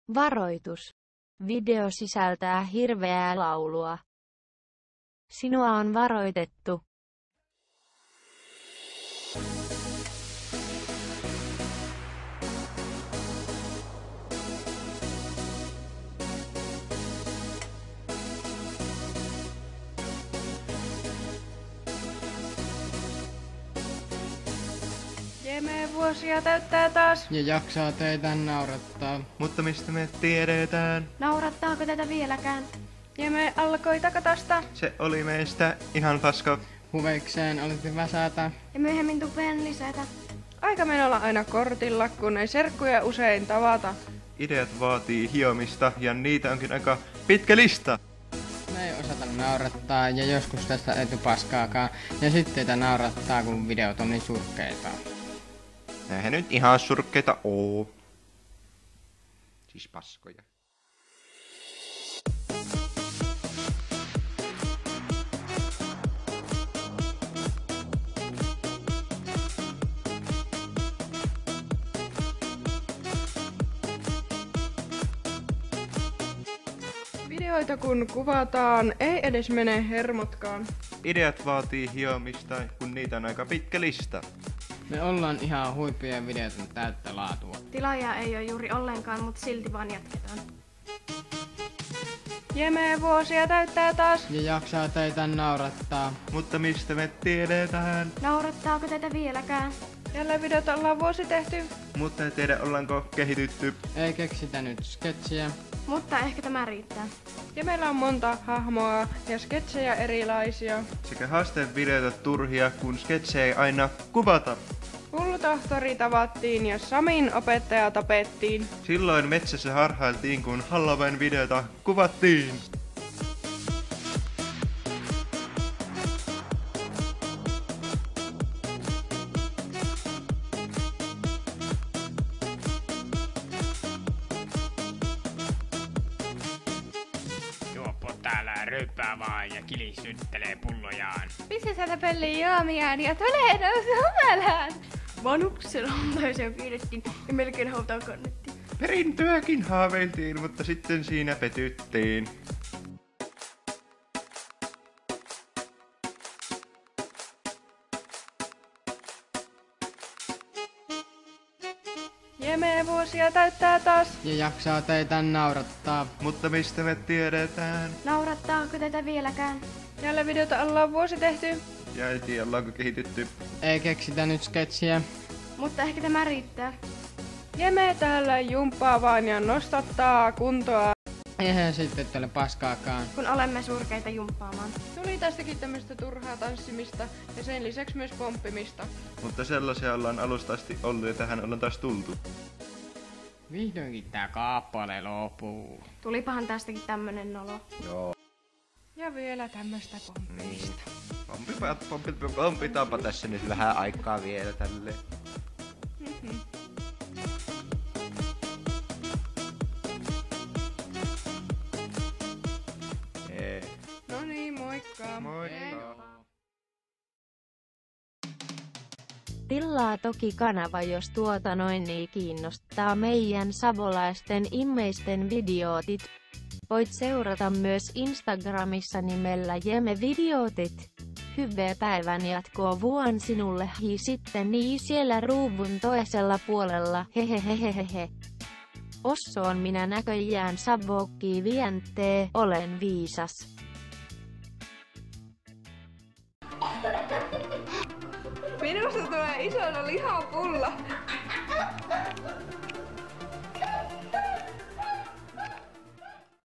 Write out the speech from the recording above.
Varoitus. Video sisältää hirveää laulua. Sinua on varoitettu. Jeme vuosia täyttää taas. Ja jaksaa teitä naurattaa. Mutta mistä me tiedetään? Naurattaako tätä vieläkään? Jeme alkoi takatasta. Se oli meistä ihan paska. Huveikseen olette väsätä. Ja myöhemmin tupeen lisätä. Aika menolla aina kortilla, kun ei serkkuja usein tavata. Ideat vaatii hiomista ja niitä onkin aika pitkä lista. Me ei osata naurattaa ja joskus tästä ei tuu paskaakaan. Ja sitten teitä naurattaa, kun videot on niin surkeita. Eihän nyt ihan surkeita oo. Siis paskoja. Videoita kun kuvataan, ei edes mene hermotkaan. Ideat vaatii hiomista, kun niitä on aika pitkä lista. Me ollaan ihan huippuja videoita täyttä laatua. Tilaajaa ei ole juuri ollenkaan, mutta silti vaan jatketaan. Jeme vuosia täyttää taas. Ja jaksaa teitä naurattaa. Mutta mistä me tiedetään? Naurattaako tätä vieläkään? Jälleen videota ollaan vuosi tehty. Mutta ei tiedä ollaanko kehitytty. Ei keksitä nyt sketsiä. Mutta ehkä tämä riittää. Ja meillä on monta hahmoa ja sketsejä erilaisia. Sekä haastevideoita turhia, kun sketsejä ei aina kuvata. Hullutohtori tavattiin ja Samin opettaja tapettiin. Silloin metsässä harhailtiin, kun Halloween videota kuvattiin. Juoppo täällä ryppää vaan ja kilisyttelee pullojaan. Missä sieltä pellii juomiaan ja tulee nousu humalään? Vanuksen hautaiseen pyydettiin ja melkein hautaan kannettiin. Perintöäkin haaveiltiin, mutta sitten siinä petyttiin. Jeme vuosia täyttää taas. Ja jaksaa teitä naurattaa. Mutta mistä me tiedetään? Naurattaako tätä vieläkään? Jälleen videota ollaan vuosi tehty. Ja ei tiedä ollaanko kehitytty. Ei keksitä nyt sketsiä. Mutta ehkä tämä riittää. Jeme täällä jumppaa vaan ja nostattaa kuntoa. Eihän sitten tule paskaakaan. Kun olemme surkeita jumppaamaan. Tuli tästäkin tämmöistä turhaa tanssimista ja sen lisäksi myös pomppimista. Mutta sellaisia ollaan alusta asti ollut ja tähän ollaan taas tultu. Vihdoinkin tää kaappale loppuu. Tulipahan tästäkin tämmönen nolo. Joo. Ja vielä tämmöstä pomppimista. Pompitaanpa tässä nyt vähän aikaa vielä tälle. No niin, moikka. Moikka. Tilaa toki kanava, jos niin kiinnostaa meidän savolaisten immeisten videotit. Voit seurata myös Instagramissa nimellä Jeme Videotit. Hyvää päivän jatkoa vuon sinulle sitten niin siellä ruuvun toisella puolella hehehehehe. Osso on minä näköjään savokki vientee, olen viisas. Minusta tulee isona lihapulla.